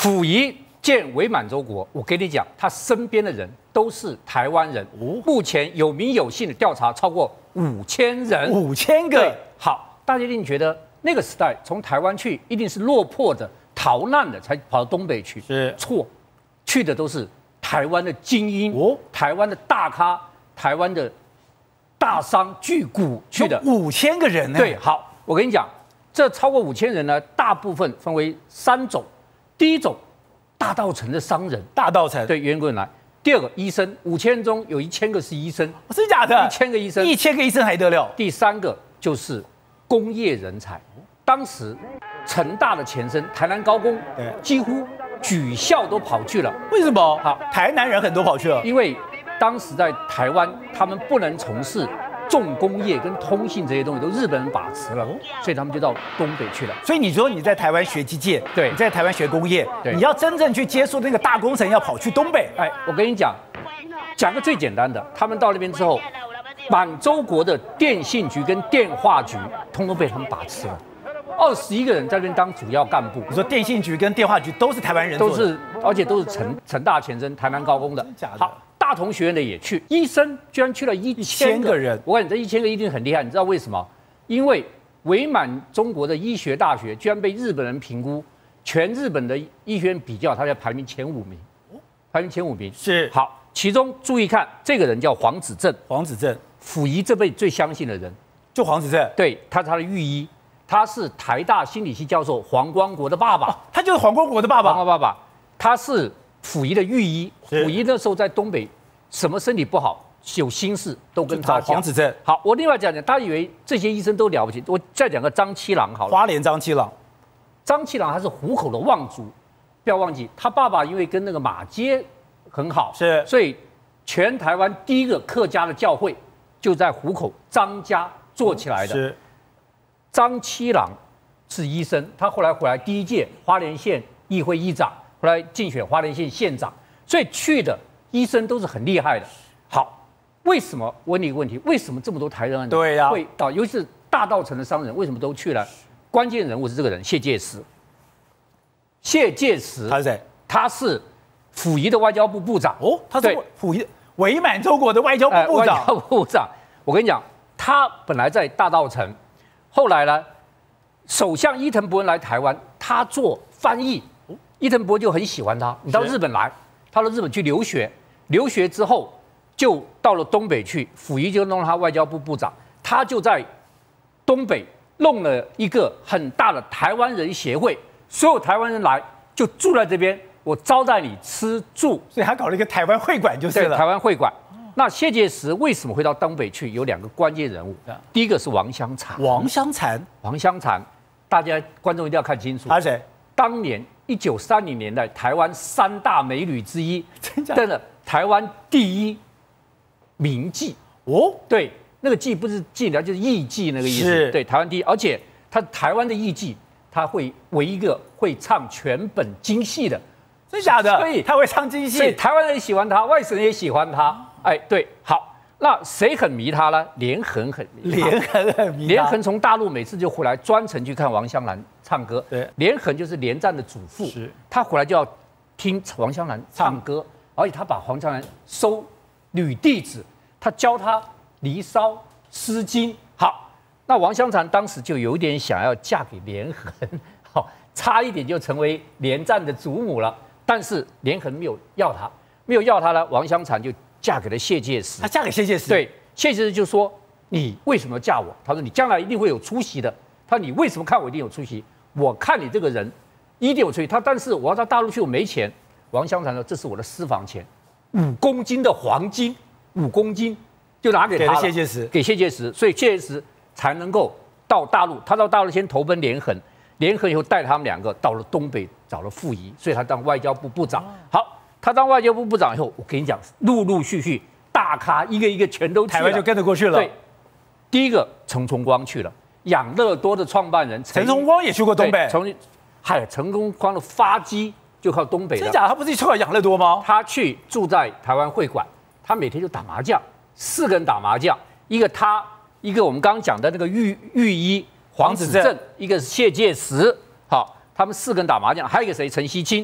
溥仪建伪满洲国，我跟你讲，他身边的人都是台湾人。目前有名有姓的调查超过5000人 ，5000个。 好，大家一定觉得那个时代从台湾去一定是落魄的、逃难的，才跑到东北去。 是错，去的都是台湾的精英，台湾的大咖，台湾的大商巨贾去的。 5000个人呢？ 对，好，我跟你讲，这超过5000人呢，大部分分为3种。第一种，大稻埕的商人， 大稻埕对员工人来。第二个，医生，5000人中有1000个是医生， 真假的 ？1000个医生 ，1000个医生还得了？ 第三个就是工业人才，当时成大的前身台南高工，几乎举校都跑去了。 为什么？ 好， 台南人很多跑去了， 因为当时在台湾，他们不能从事重工业跟通信这些东西都日本人把持了，所以他们就到东北去了。 所以你说你在台湾学机械， 对， 你在台湾学工业，你要真正去接触那个大工程，要跑去东北。 哎，我跟你讲个最简单的，他们到那边之后，满洲国的电信局跟电话局通通被他们把持了，21个人在那边当主要干部。 你说电信局跟电话局都是台湾人， 都是，而且都是成大前身台南高工的。好。大同学院的也去，医生居然去了1000个人。我看你这1000个一定很厉害，你知道为什么？因为伪满中国的医学大学居然被日本人评估，全日本的医学院比较，它在排名前5名，排名前5名。 是好，其中注意看，这个人叫黄子正，溥仪这辈子最相信的人， 就黄子正。 对，他是他的御医，他是台大心理系教授黄光国的爸爸， 他就是黄光国的爸爸。 黄光爸爸，他是溥仪的御医。溥仪那时候在东北，什么身体不好、有心事都跟他讲。 黄子正。 好，我另外讲，他以为这些医生都了不起。我再讲个张七郎好了。 花莲张七郎， 张七郎他是湖口的望族，不要忘记，他爸爸因为跟那个马街很好，所以全台湾第一个客家的教会就在湖口张家做起来的。 是。 张七郎是医生，他后来回来第1届花莲县议会议长。后来竞选花莲县县长，所以去的医生都是很厉害的。好，为什么？问你一个问题：为什么这么多台湾人对呀会到，尤其是大稻埕的商人，为什么都去了？关键人物是这个人，谢介石。谢介石他是谁？ 他是溥仪的外交部部长。 哦，他是溥仪伪满洲国的外交部部长。 外交部部长，我跟你讲，他本来在大稻埕，后来呢，首相伊藤博文来台湾，他做翻译。伊藤博就很喜欢他，你到日本来，他到日本去留学，留学之后就到了东北去，溥仪就弄了他外交部部长，他就在东北弄了一个很大的台湾人协会，所有台湾人来就住在这边，我招待你吃住， 所以他搞了一个台湾会馆就是了。 台湾会馆。那谢介石为什么会到东北去？有2个关键人物，第一个是王香禅。 王香禅， 大家观众一定要看清楚， 他是谁？当年1930年代台湾3大美女之一，真的台湾第1名妓哦，对，那个妓不是妓呢，就是艺妓那个意思，对，台湾第1，而且他台湾的艺妓，他会唯一一个会唱全本京戏的， 真假的？ 所以他会唱京戏， 所以台湾人喜欢他，外省人也喜欢他，哎，对，好。那谁很迷他呢？连横很迷他。连横从大陆每次就回来，专程去看王香兰唱歌。 对， 连横就是连战的祖父，他回来就要听王香兰唱歌，而且他把王香兰收女弟子，他教他《离骚》《诗经》。好，那王香禅当时就有点想要嫁给连横，好，差一点就成为连战的祖母了。但是连横没有要他呢，王香禅就嫁给了谢介石。 她嫁给谢介石。 对，谢介石就说：“你为什么嫁我？”他说：“你将来一定会有出息的。”他说：“你为什么看我一定有出息？我看你这个人一定有出息。”他但是我要到大陆去，我没钱。王香禅说：“这是我的私房钱，5公斤的黄金，5公斤就拿给他了， 给谢介石， 给谢介石，所以谢介石才能够到大陆。他到大陆先投奔连横，连横以后带他们2个到了东北，找了傅仪，所以他当外交部部长。好。”他当外交部部长以后，我跟你讲，陆陆续续大咖一个一个全都去了， 台湾就跟着过去了。 对，第一个陈崇光去了，养乐多的创办人陈崇光也去过东北。 陈崇光的发迹就靠东北了。 真假？他不是去过养乐多吗？ 他去住在台湾会馆，他每天就打麻将，4个人打麻将，一个他，一个我们刚刚讲的那个御医黄子正，一个是谢介石，好，他们4个人打麻将，还有一个谁？陈锡清。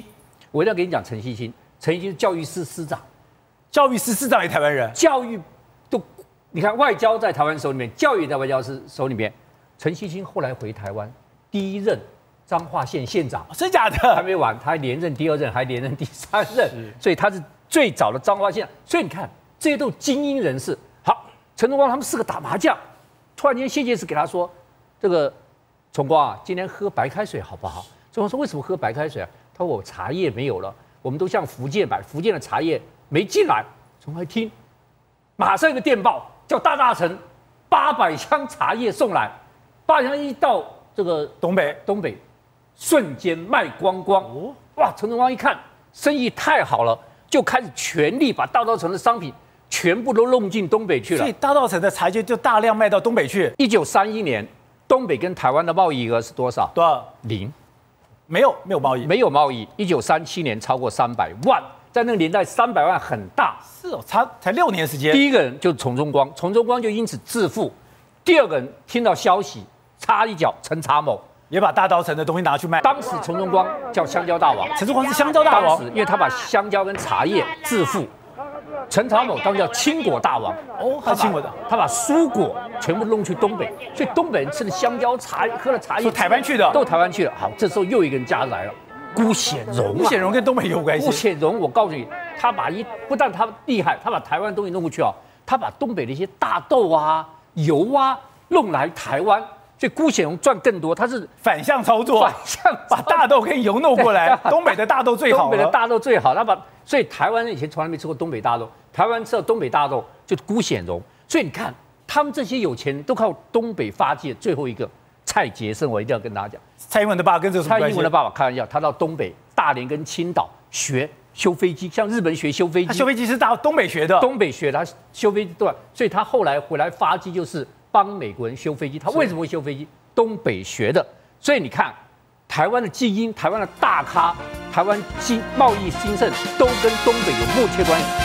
我一定要跟你讲陈锡兴，陈锡兴是教育司司长， 教育司司长也台湾人， 教育都你看外交在台湾手里面，教育在外交司手里面。陈锡兴后来回台湾，第1任彰化县县长， 真假的还没完，他还连任第2任，还连任第3任，所以他是最早的彰化县长。所以你看，这些都是精英人士。好，陈崇光他们4个打麻将，突然间谢介石给他说：“这个崇光啊，今天喝白开水好不好？”崇光说：“为什么喝白开水啊？”他说：“我茶叶没有了，我们都向福建买，福建的茶叶没进来。”崇光一听，马上一个电报叫大臣800箱茶叶送来，800箱一到这个东北， 瞬间卖光光。哦，哇！陈崇光一看生意太好了，就开始全力把大稻埕的商品全部都弄进东北去了。 所以大稻埕的茶叶就大量卖到东北去。 1931年，东北跟台湾的贸易额是多少？ 多少 ？0， 没有贸易， 没有贸易。1937年超过300万，在那个年代300万很大。 是哦，才6年时间。 第一个人就是丛中光，丛中光就因此致富。第二个人听到消息，插一脚，陈查某。 也把大稻埕的东西拿去卖。 当时陈崇光叫香蕉大王， 陈崇光是香蕉大王， 因为他把香蕉跟茶叶致富。陈查某当叫青果大王， 哦，他青果的， 他把蔬果全部弄去东北，所以东北人吃的香蕉、茶、喝了茶叶， 台湾去的， 都台湾去了。好，这时候又一个人加来了，辜显荣。 辜显荣跟东北有关系。 辜显荣，我告诉你，他不但他厉害，他把台湾的东西弄过去哦，他把东北的一些大豆啊、油啊弄来台湾。所以辜显荣赚更多，他是反向操作，把大豆跟油弄过来，东北的大豆最好， 东北的大豆最好。所以台湾人以前从来没吃过东北大豆，台湾吃到东北大豆就是辜显荣。所以你看，他们这些有钱人都靠东北发迹。最后一个蔡杰胜，我一定要跟大家讲， 蔡英文的爸跟这个什么关系？ 蔡英文的爸爸开玩笑，他到东北大连跟青岛学修飞机，像日本学修飞机， 他修飞机是到东北学的， 东北学他修飞机对吧？所以他后来回来发迹就是帮美国人修飞机。他为什么会修飞机？东北学的。所以你看，台湾的精英、台湾的大咖、台湾贸易兴盛，都跟东北有密切关系。